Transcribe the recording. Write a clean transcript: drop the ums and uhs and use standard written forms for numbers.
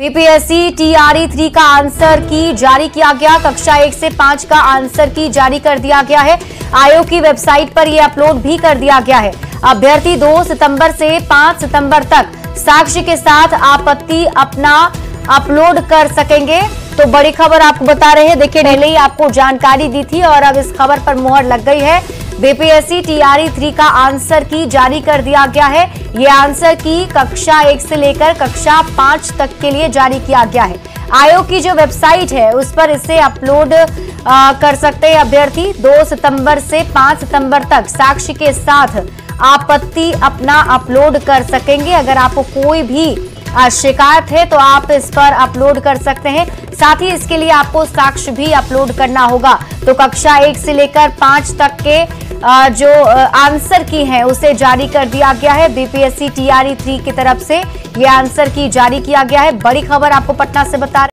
BPSC TRE 3 का answer की जारी किया गया। कक्षा 1 से 5 का आंसर की जारी कर दिया गया है। आयोग की वेबसाइट पर यह अपलोड भी कर दिया गया है। अभ्यर्थी 2 सितंबर से 5 सितंबर तक साक्ष्य के साथ आपत्ति अपना अपलोड कर सकेंगे। तो बड़ी खबर आपको बता रहे हैं। देखिए, पहले ही आपको जानकारी दी थी और अब इस खबर पर मुहर लग गई है। बीपीएससी टीआरई 3 का आंसर की जारी कर दिया गया है। ये आंसर की कक्षा 1 से लेकर कक्षा 5 तक के लिए जारी किया गया है। आयोग की जो वेबसाइट है उस पर इसे अपलोड कर सकते हैं अभ्यर्थी। 2 सितंबर से 5 सितंबर तक साक्ष्य के साथ आपत्ति अपना अपलोड कर सकेंगे। अगर आपको कोई भी शिकायत है तो आप इस पर अपलोड कर सकते हैं। साथ ही इसके लिए आपको साक्ष्य भी अपलोड करना होगा। तो कक्षा 1 से लेकर 5 तक के जो आंसर की है उसे जारी कर दिया गया है। बीपीएससी टीआरई 3 की तरफ से यह आंसर की जारी किया गया है। बड़ी खबर आपको पटना से बता